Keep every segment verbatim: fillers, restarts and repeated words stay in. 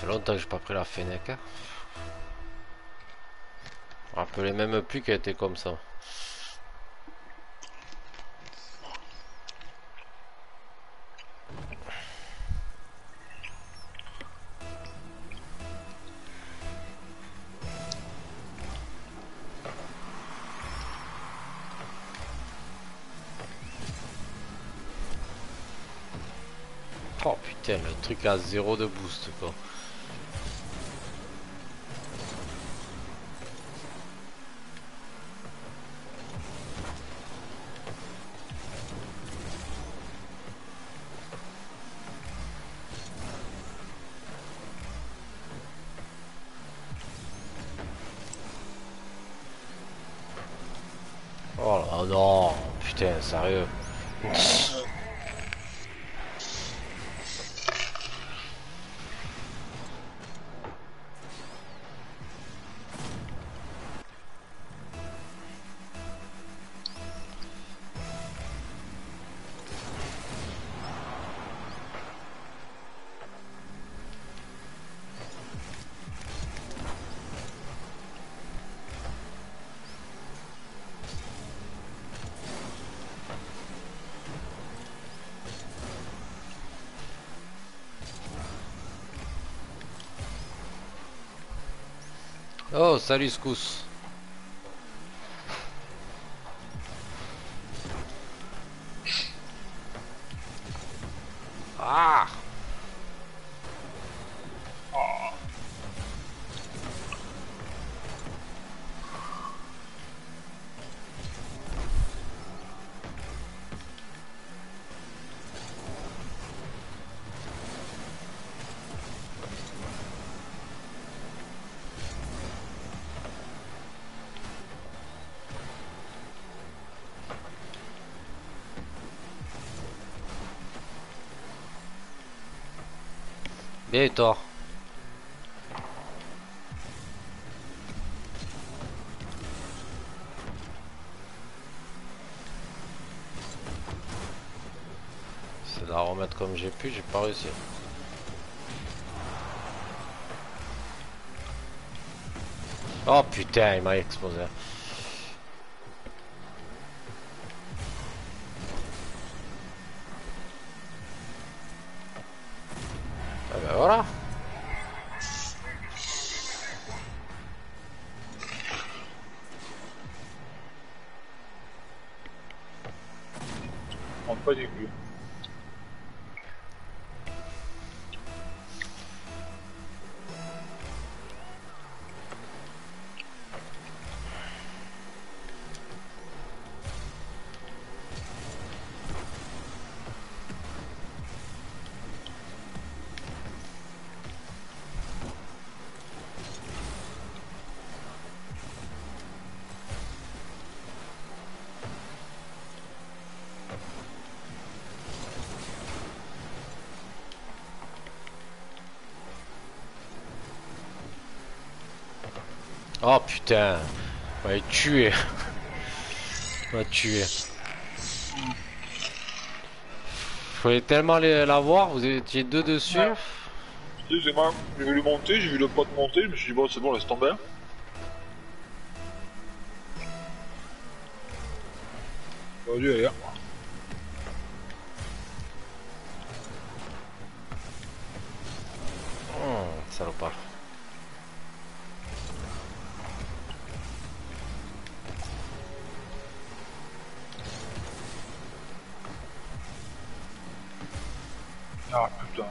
longtemps que j'ai pas pris la Fennec. Hein. Je me rappelais même plus qu'elle était comme ça. Oh putain, le truc à zéro de boost quoi. Oh là, non, putain, sérieux. Oh, salut Scous. Ah! Bien et toi? C'est de la remettre comme j'ai pu, j'ai pas réussi. Oh putain, il m'a explosé. Ah ben voilà. On pas du plus. Oh putain, il m'a tué. Il m'a tué. Fallait tellement les- la voir, vous étiez deux dessus. Ouais. Excusez-moi, j'ai vu le monter, j'ai vu le pote monter, je me suis dit bon c'est bon laisse tomber. J'aurais dû aller. Oh, salopard. Ah putain.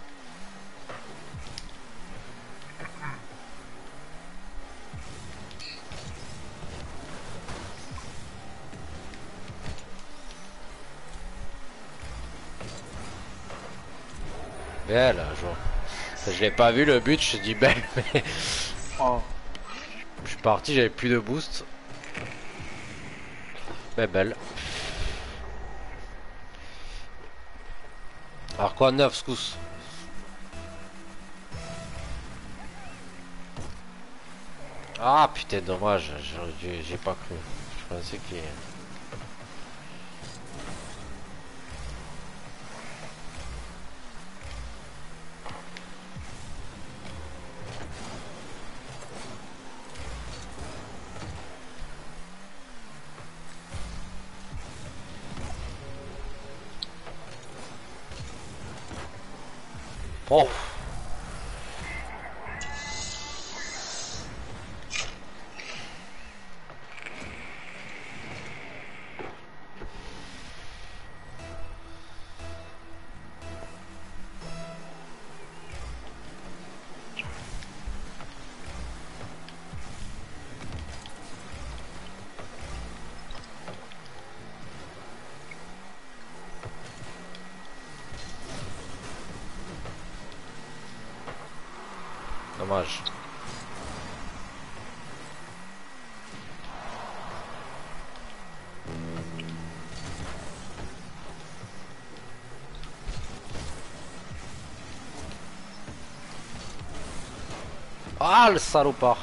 Belle, je... je l'ai pas vu le but, je dis belle, mais Oh. je suis parti, j'avais plus de boost. Mais belle. Alors quoi, neuf Scous? Ah putain, dommage, j'aurais dû- j'ai pas cru. Je pensais qu'il... Oh. Dommage. Ah, le salopard.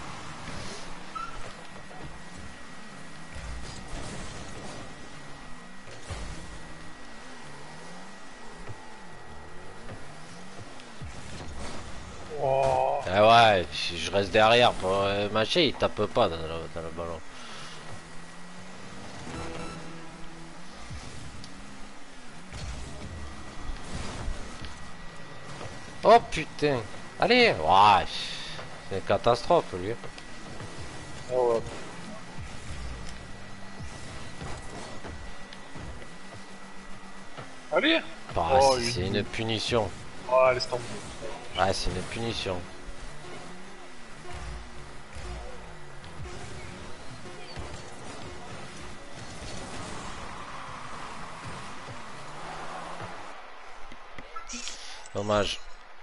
Oh. Ah ouais, je reste derrière pour euh, mâcher, il tape pas dans le, dans le ballon. Oh putain. Allez, ouais, c'est une catastrophe lui. Ah ouais. Allez. Bah, Oh, c'est une- une punition. Ah, laisse tomber. Ouais, c'est une punition. Dommage.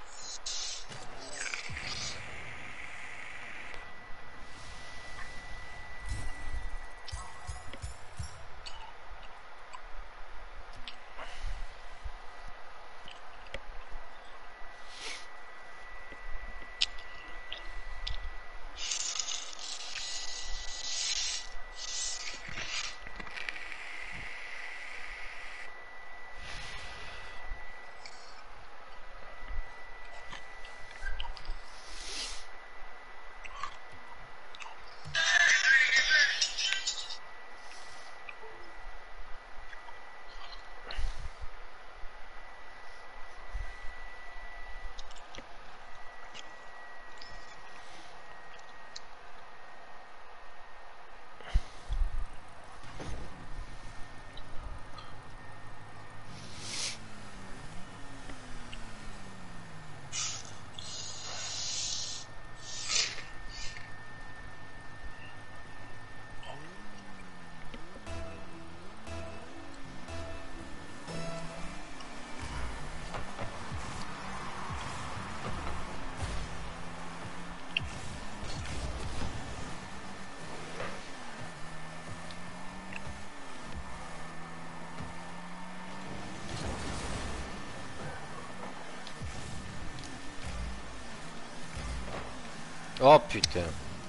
Oh putain.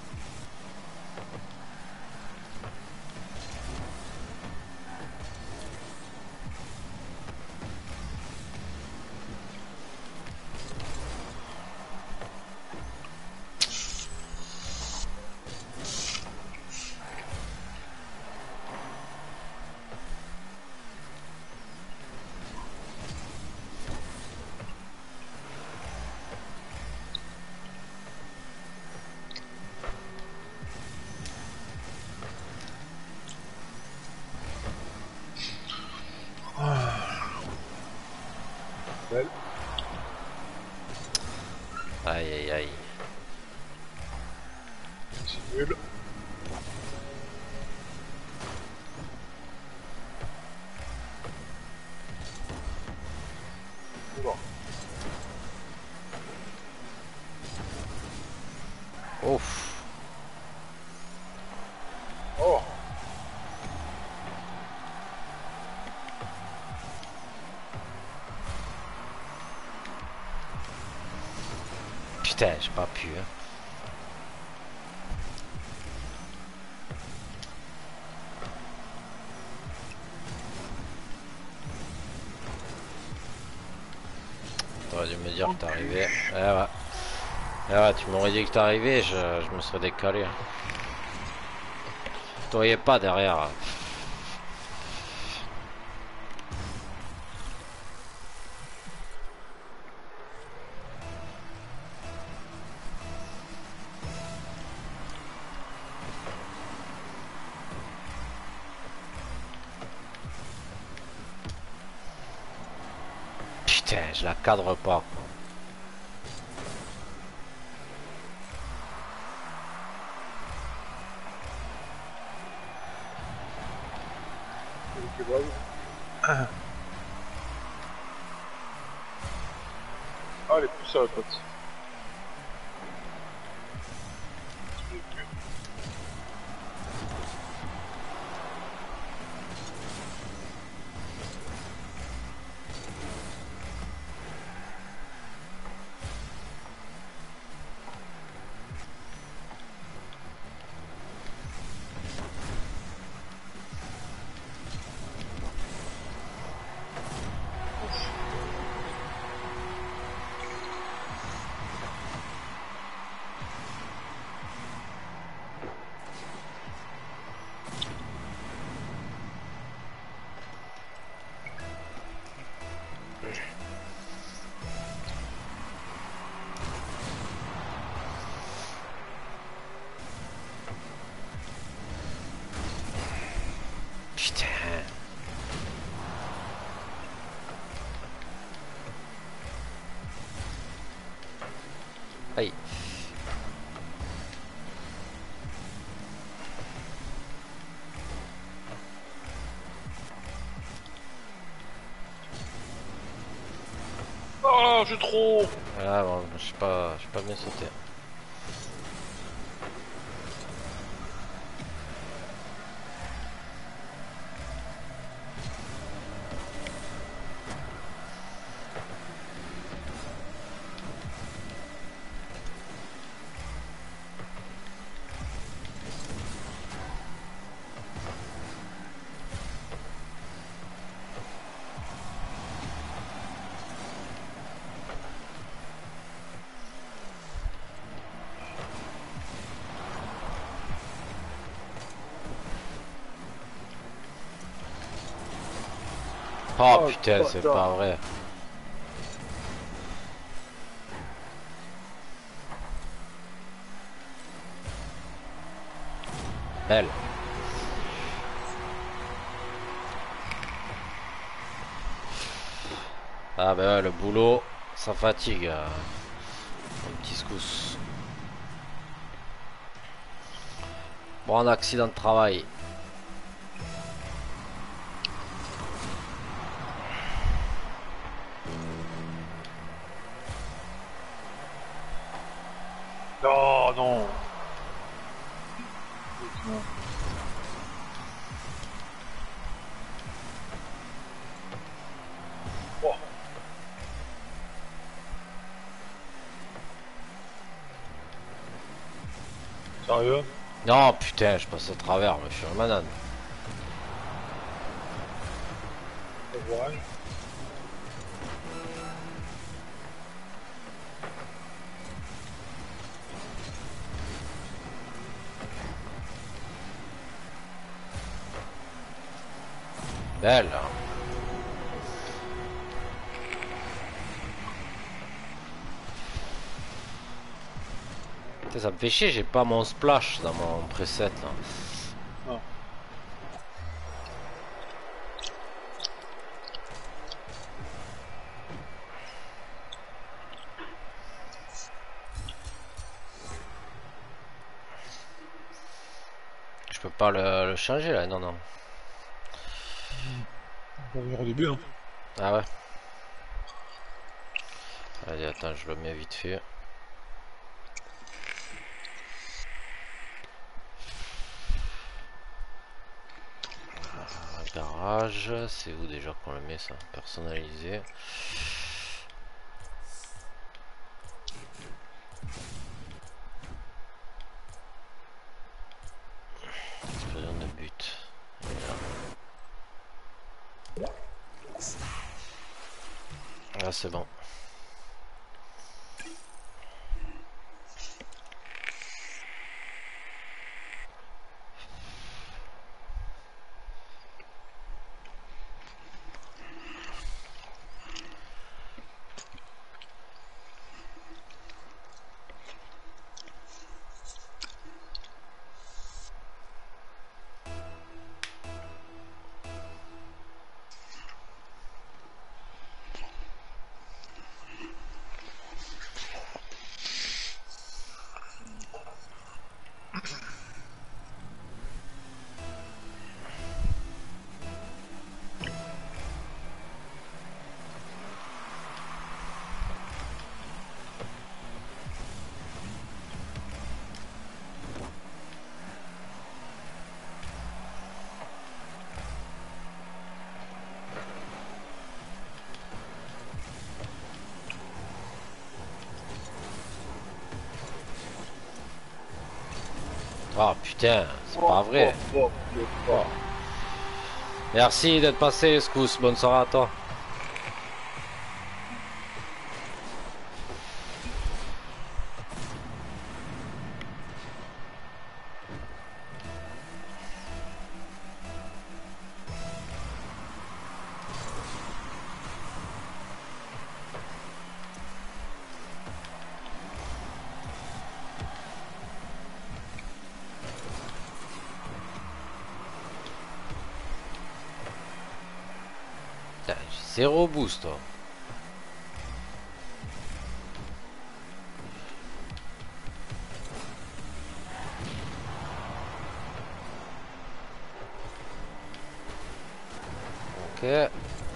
Belle. Aïe aïe aïe. C'est nul. Oula. Ouf. Oh. Putain, j'ai pas pu. Hein. T'aurais dû me dire que t'arrivais. Eh ouais. Eh ouais, tu m'aurais dit que t'arrivais, je, je me serais décalé. Tu voyais pas derrière. Putain, je la cadre pas. Quoi. Ah, elle est plus ça la pote. Putain. Aïe. Oh, j'ai trop. Ah bon, je sais pas, je sais pas bien sauter. Oh, Oh, putain, c'est putain. pas vrai. Belle. Ah ben ouais, le boulot, ça fatigue. euh, Un petit secousse. Bon, un accident de travail. Non, non. Non. Oh. Sérieux? Non, putain, je passe à travers, mais je suis un banane. Ouais. Belle. Hein. Putain, ça me fait chier, j'ai pas mon splash dans mon preset là. Non. Je peux pas le, le changer là, non, non. On va venir au début, hein. Ah ouais. Allez, attends, je le mets vite fait. Garage, c'est où déjà qu'on le met ça? Personnalisé. Explosion de but. Ah, c'est bon. Oh putain, c'est Oh, pas vrai. oh, oh, oh. Merci d'être passé, Scous. Bonne soirée à toi. Putain, j'ai zéro boost. Toi. Ok.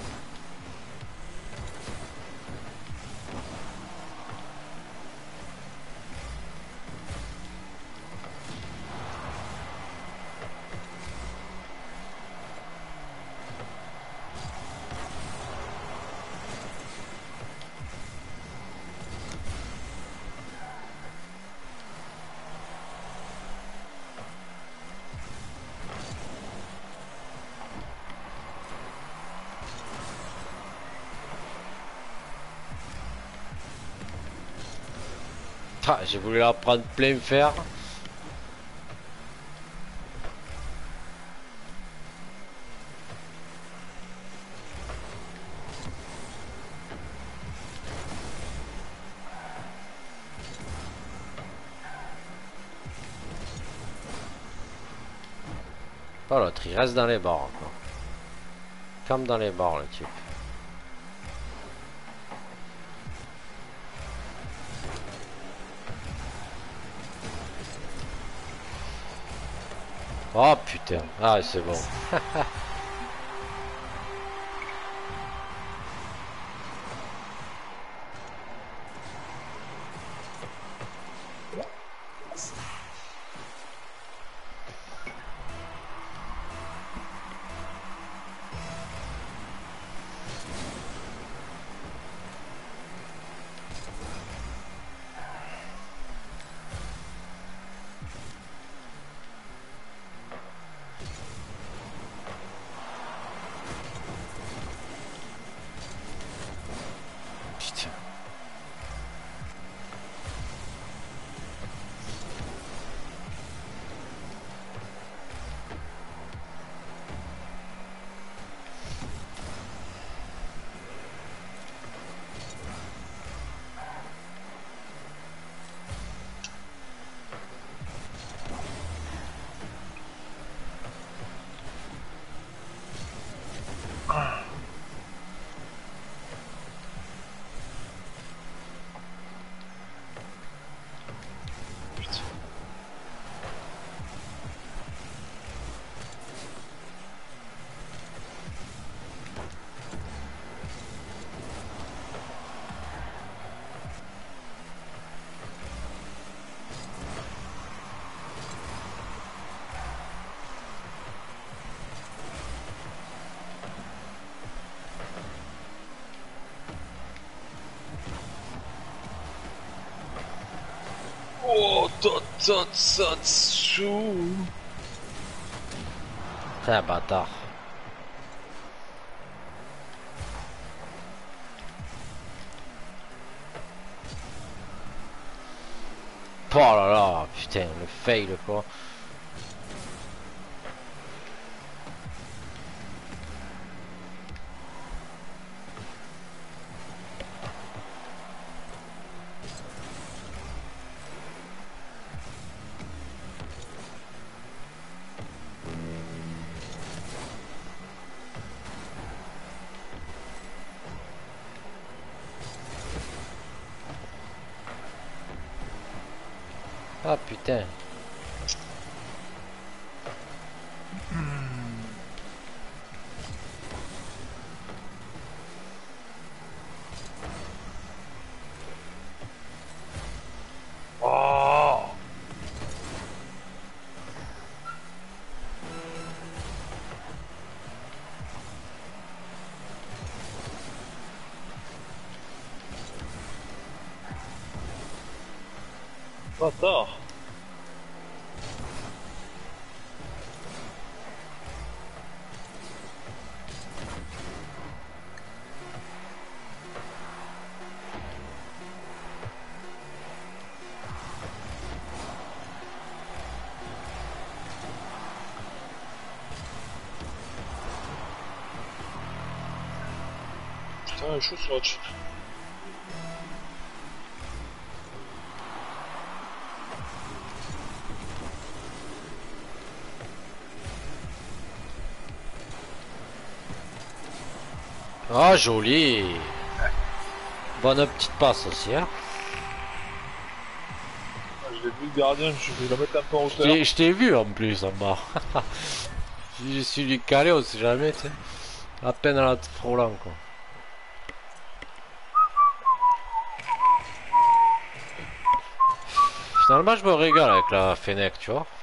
Ah, j'ai voulu la prendre plein fer. Oh l'autre il reste dans les barres encore. Comme dans les barres le type. Oh putain. Ah c'est bon. Putain. Oh, Totsatsu. Putain bâtard. Oh là là, putain, le fail quoi. Ah putain. Oh. Bâtard. putain, chaud sur la chat. Ah, joli. Bonne petite passe aussi, hein. Je l'ai vu le gardien, je vais la mettre un peu en hauteur. Je t'ai vu en plus en bas. Je suis du calé, on sait jamais, tu sais. À peine à la frôlant, quoi. Finalement, je me régale avec la Fennec, tu vois.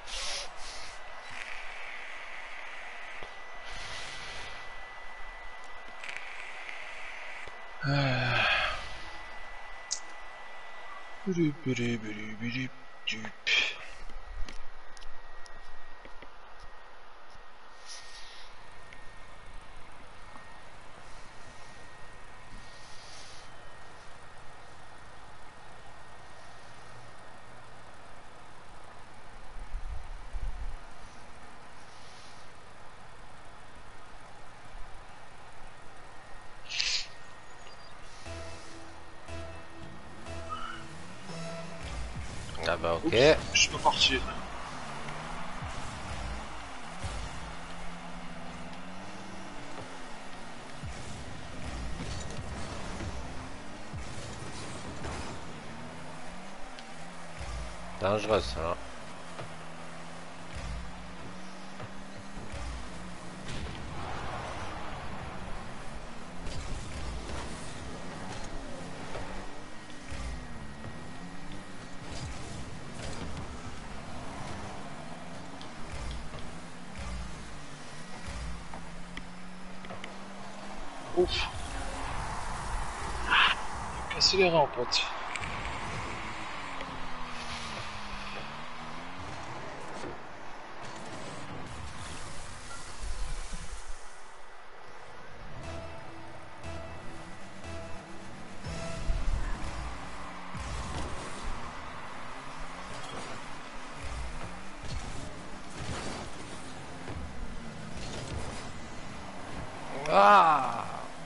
Ah bah ok. Oups, je peux partir. Dangereux ça. Hein. Ouf. Casser les reins, pote. Ah.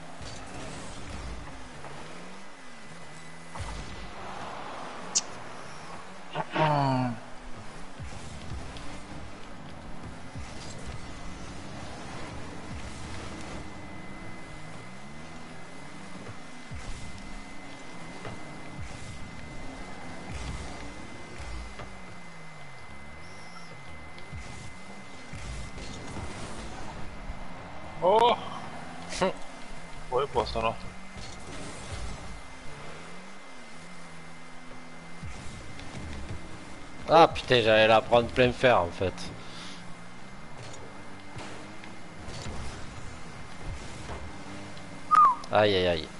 Oh. Ouais, pour l'instant là. Ah putain, j'allais la prendre plein fer en fait. Aïe aïe aïe.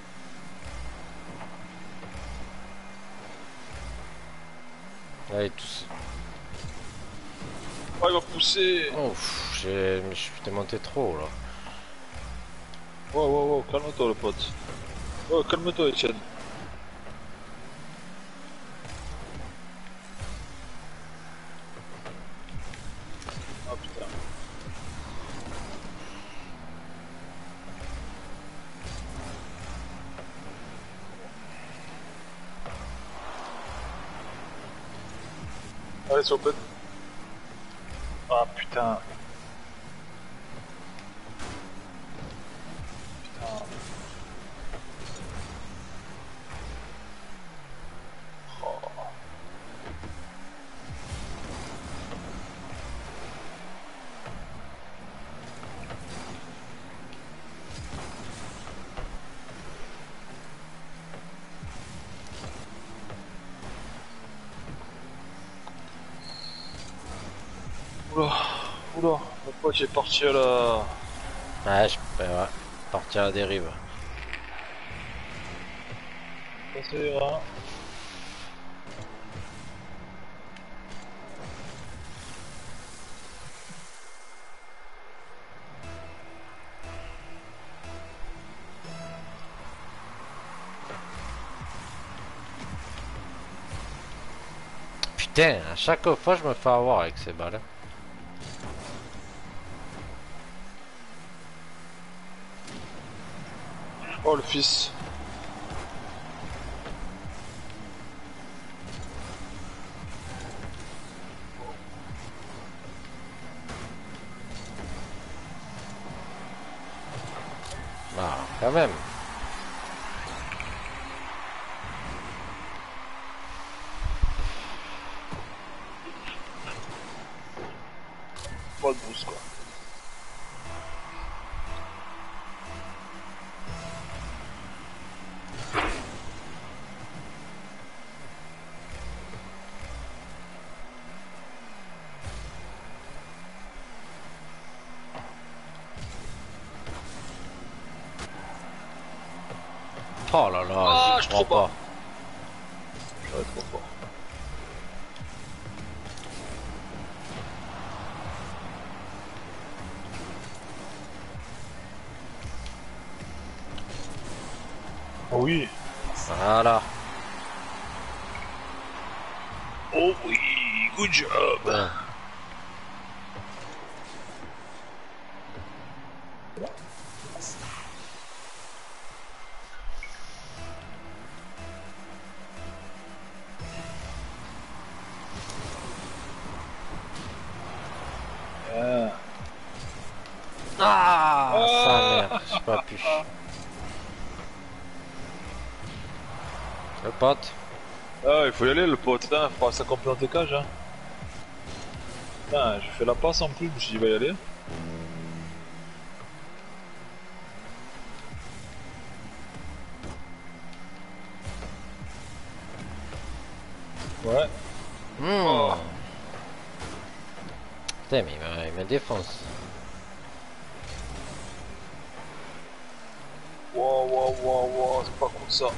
Allez tous. Oh, il va pousser. Ouf, j'ai... je suis monté trop là. Wow, wow, wow, calme-toi le pote. Oh, calme-toi Etienne. Ah putain. Allez, c'est open. Ah putain. Putain. Oh. Oula, oula, mon pote est parti à la... Ouais, je peux ouais, partir à la dérive. Ça ira. Putain, à chaque fois je me fais avoir avec ces balles. Oh le fils. Ah, quand même. Pas de boost quoi. Oh là là, Ah, j'y je crois suis trop pas. bas. Je vais trop fort. Oh oui. Voilà. Oh oui, good job. Bon. Ah. Ah, sa Ah. mère, j'ai pas pu. Le pote. Ah, il faut y aller le pote, hein, faut pas s'accomplir dans tes cages. Hein. Putain, j'ai fait la passe en plus, je me suis dit, il va y aller. Ouais. Mmh. Oh. Putain, mais il me, il me défonce. Wow, wow, wow, wow, c'est pas cool ça.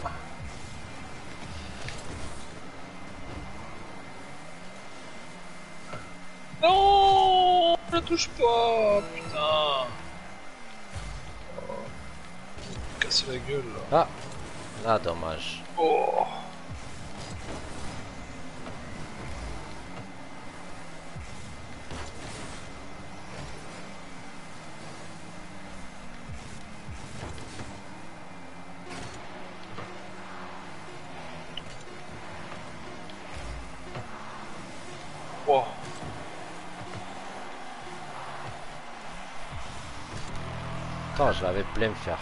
Non, ne touche pas, putain. Oh. Casser la gueule là. Ah, ah, dommage. Oh. Oh. Attends, je l'avais plein faire.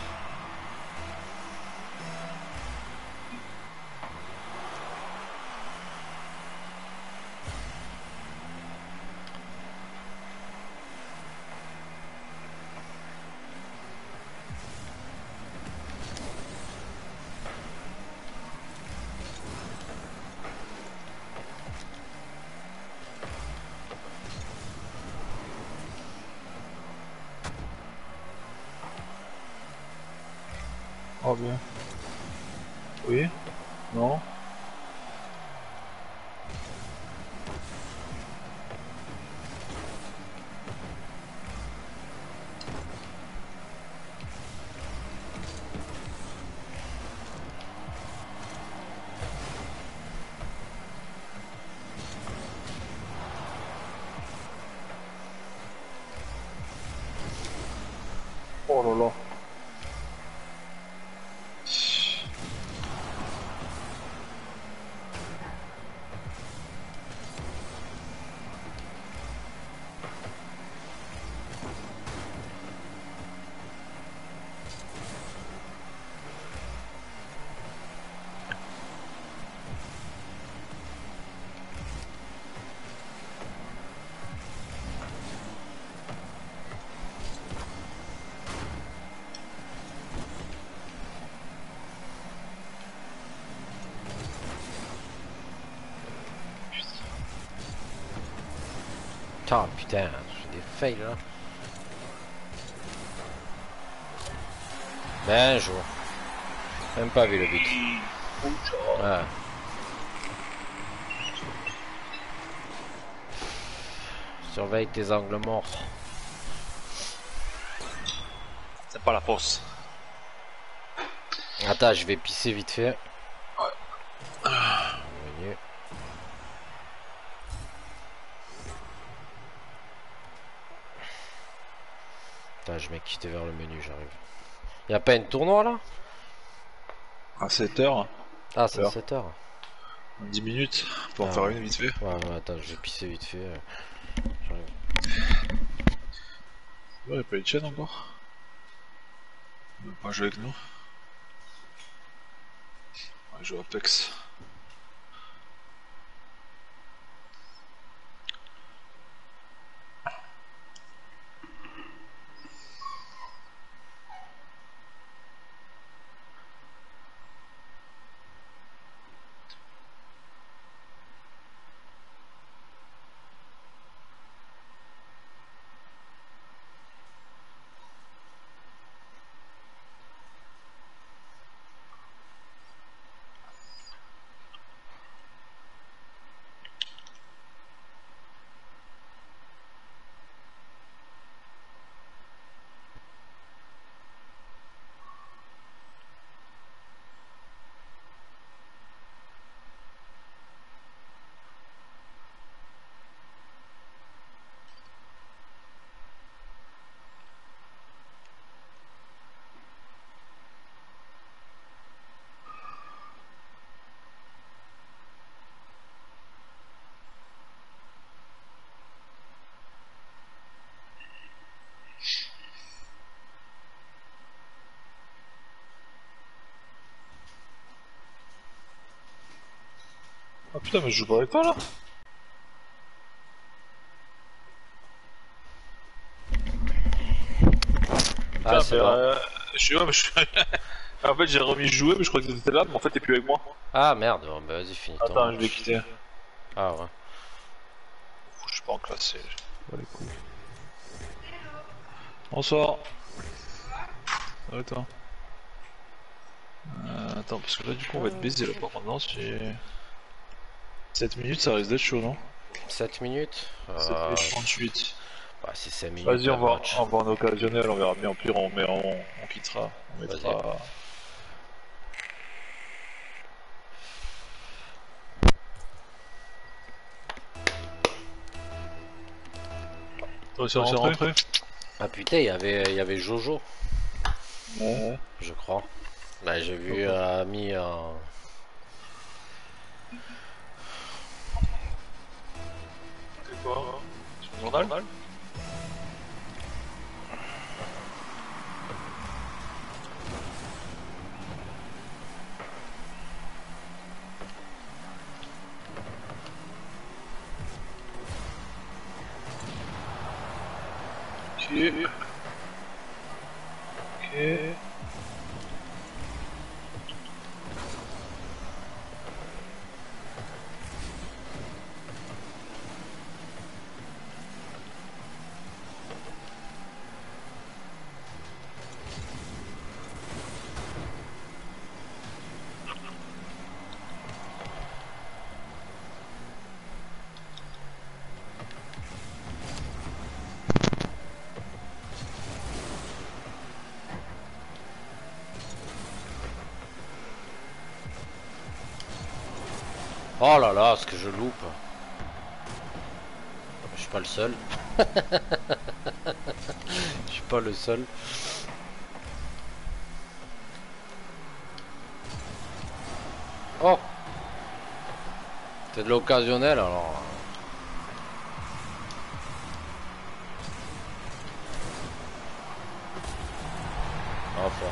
Oh bien. Oui. Non. Oh là là. Ah putain, j'ai des fails là. Ben jour. Même pas vu le but. Ouais. Surveille tes angles morts. C'est pas la force. Attends, je vais pisser vite fait. Menu. Attends, je vais quitter vers le menu, j'arrive. Y'a pas un tournoi là? À sept heures, Ah, c'est Alors. sept heures. dix minutes pour en Ah, faire ouais. une vite fait. Ouais, ouais, attends, je vais pisser vite fait. euh, j'arrive. Ouais, y'a pas eu de chaîne encore. Il veut pas jouer avec nous. Ouais, je joue à Apex. Ah putain, mais je joue pas avec toi là. Ah, Putain, c'est mais bon. euh, je suis ouais, mais je suis. En fait, j'ai remis jouer, mais je crois que t'étais là, mais en fait, t'es plus avec moi. Ah, merde, bon, bah vas-y, finis ton Attends, je vais match. quitter. Ah, ouais. Je suis pas en classe, c'est. Ouais, les couilles. Bonsoir. Ça va, toi? Euh, attends, parce que là, du coup, on va être baisé là par contre, non? Si. sept minutes, ça risque d'être chaud, non? sept minutes sept euh, minutes trente-huit. bah, c'est cinq minutes Vas-y, on un va, match. on va en occasionnel, on verra bien. Au pire, on, met, on, on quittera. On Vas-y. mettra. Toi aussi, rentré? Ah putain, il y avait, il y avait Jojo, Ouais. je crois. Bah, j'ai vu Ok. euh, mis un. C'est quoi? Sur le journal? Ok. Ok. Oh là là, ce que je loupe. Je suis pas le seul. Je suis pas le seul. Oh, c'est de l'occasionnel alors. Enfin.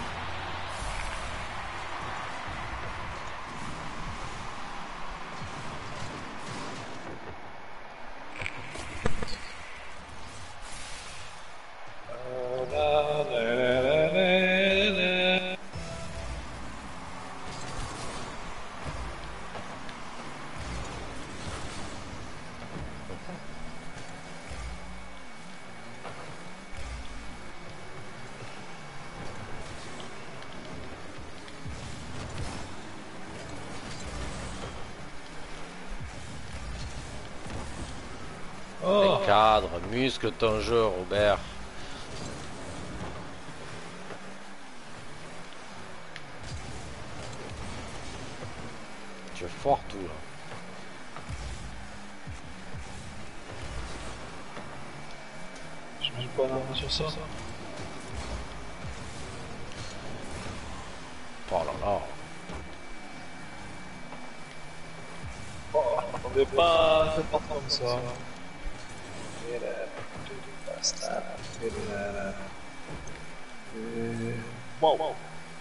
Oh. Les cadres, muscle ton jeu, Robert. Tu es fort tout là. Je mets pas la main sur ça. Oh là là. Fais pas, fais pas comme ça. Wow.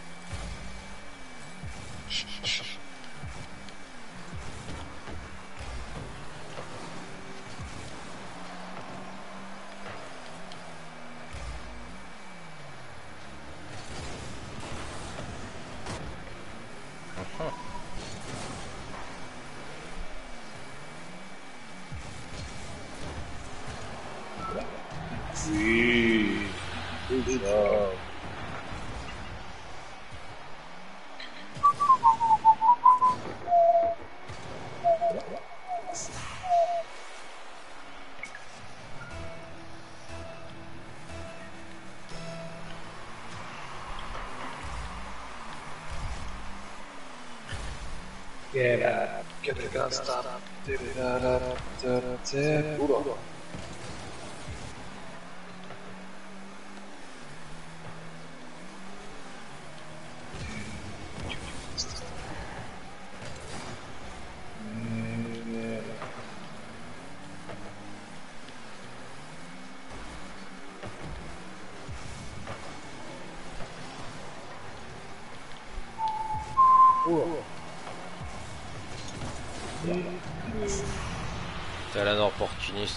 Oui. Good job. Get up, get the gun stop. Oula. T'es un opportuniste.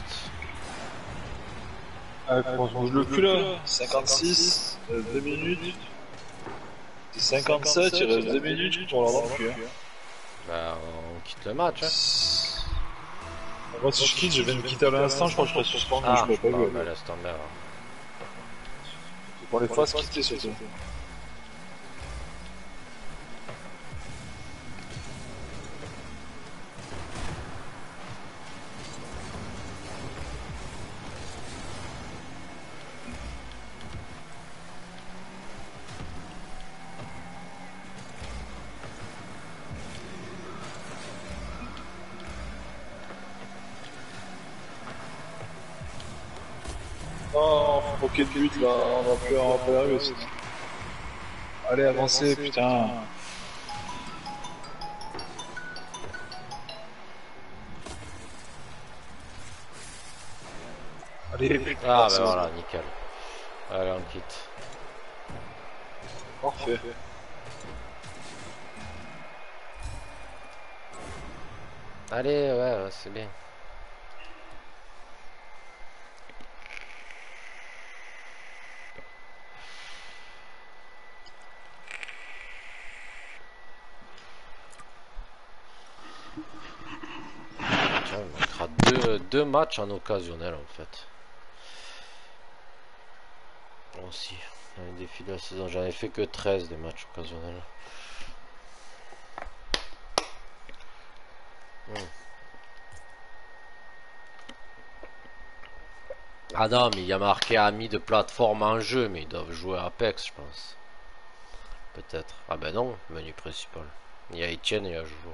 Ah, on se bouge le cul là. cinquante-six, il reste deux minutes. C'est cinquante-sept, il reste deux minutes pour leur dans le cul. Hein. Bah, on quitte le match. Hein. Moi, si je quitte, je viens de quitter à l'instant, je crois que je serai suspendu, Ah, je peux pas bah, gueuler. bah laisse tomber. Hein. Faut qu'on les fasse quitter surtout. Oh, faut qu'il y ait de but là, on va plus, on va plus y arriver sinon. Allez, avancez, putain. Allez, putain. Ah, bah voilà, nickel. Allez, on quitte. Parfait. Allez, ouais, ouais c'est bien. Tiens, il manquera deux, deux matchs en occasionnel en fait. Bon, aussi, dans les défis de la saison, j'en ai fait que treize des matchs occasionnels. Hmm. Ah non, mais il y a marqué amis de plateforme en jeu, mais ils doivent jouer à Apex, je pense. Peut-être. Ah ben non, menu principal. Il y a Etienne et il y a Jojo.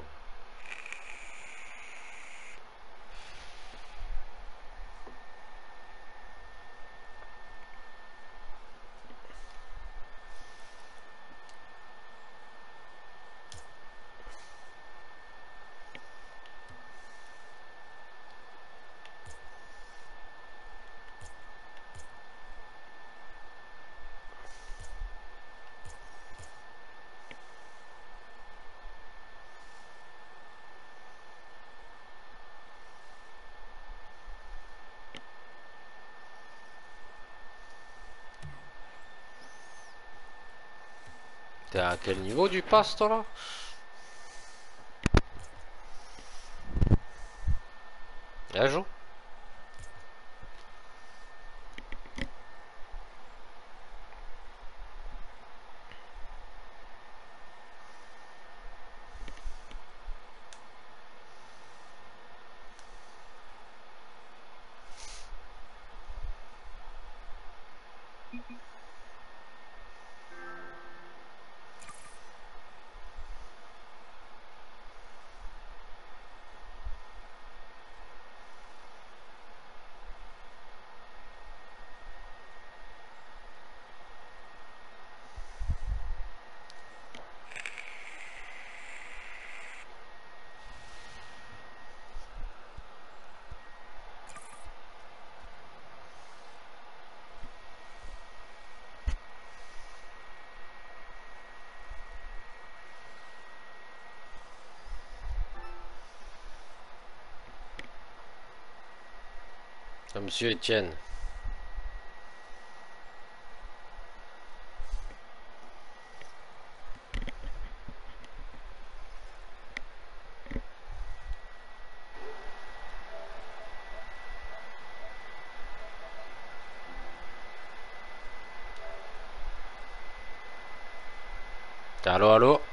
T'es à quel niveau du pass, toi, là? Elle joue? monsieur Etienne. Allô, allô?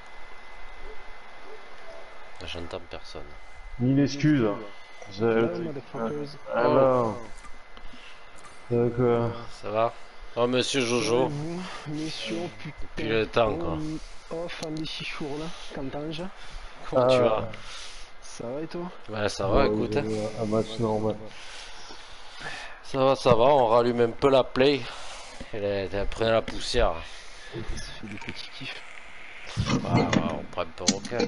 J'entends personne. Mille excuses. Hello, Je... motherfuckers. Alors. D'accord. Ça va? Oh, monsieur Jojo. Vous, mission, putain. Depuis le temps, quoi. Oh, fan des chichours, là. Qu'entends-je? Comment tu vas? Ça va et toi? Ouais, ça va, Bon, écoute. j'ai Hein. Un match normal. Ça va, ça va, on rallume un peu la play. Elle est après la poussière. Ça fait des petits kiffs. Ouais, ouais, on prend un peu roquette.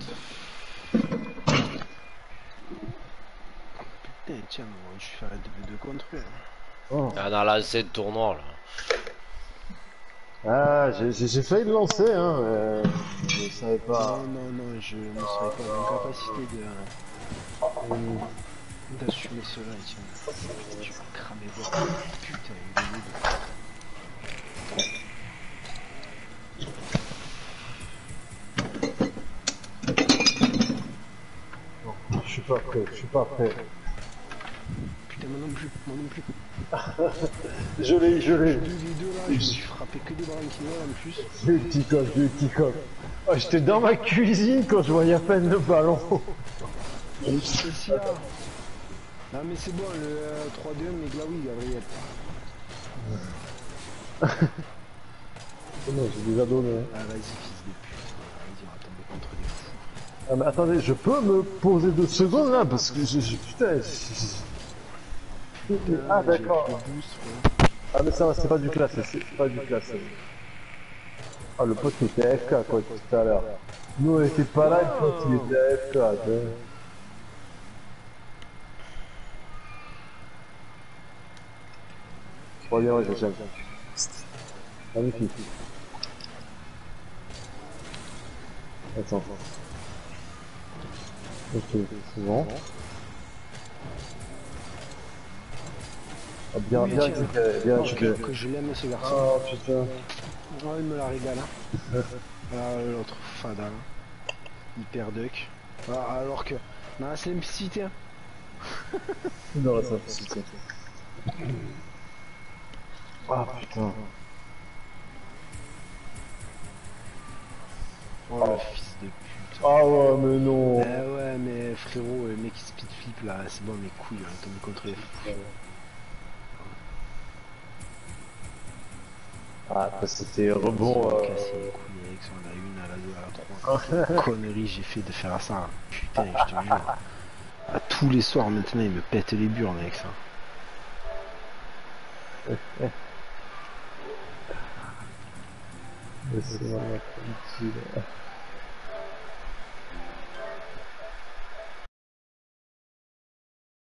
Putain, tiens, moi, je suis faire deux deux contre. Hein. Oh. On a lancé le tournoi, là. Ah, j'ai j'ai failli le lancer, hein. Euh, je savais pas. Non, non, non, je ne serais pas en capacité de. Hum. d'assumer cela, tiens. Putain, je vais cramer voir. Putain, il est lourd. Non, je suis pas prêt, je suis pas prêt. Putain, moi non plus, moi non plus. Je l'ai, je l'ai. Les deux là, je me suis frappé que des branquinolles en plus. J'ai eu le petit coq, j'ai eu le petit coq. Oh, j'étais dans ma cuisine quand je voyais à peine le ballon. C'est ça. Non mais c'est bon, le euh, trois deux, mais Glaoui, Gabriel. Non, j'ai déjà donné. Ah vas-y, fils de pute. Vas-y, on va tomber contre les fous. Ah, mais attendez, je peux me poser deux secondes là parce que je. je- Putain. je- Putain, Ah, j'ai d'accord. le boost, ouais. Ah, mais ça, c'est pas du classe, c'est c'est pas du classe. Ah, le pote qui était A F K quoi tout à l'heure. Nous on était pas là, le pote il était A F K. tu vois. Trop bien, ouais, j'aime. Magnifique. Attends. Ok, c'est bon. Ah, bien, Oui, bien tiens. récupéré, bien Oh, récupéré. que, que je l'aime ce garçon. Oh putain. Oh, il me la régale. Hein. Ah, l'autre fada. Hein. Hyper duck. Ah, alors que. Dans la simplicité. Hein. Non, ça, c'est ça. Ah putain. Oh, le fils de pute. Ah ouais, mais non. Ah ouais, mais frérot, le mec qui speed flip là, c'est bon, mes couilles, on est tombé contre les fous. Ah, bah, c'était rebond. Ils ont Euh... cassé les couilles avec son, on a une à la deux, à la trois. Quelle connerie j'ai fait de faire ça. Putain, je te jure. À tous les soirs maintenant, il me pète les burnes avec ça. Mais c'est vraiment utile.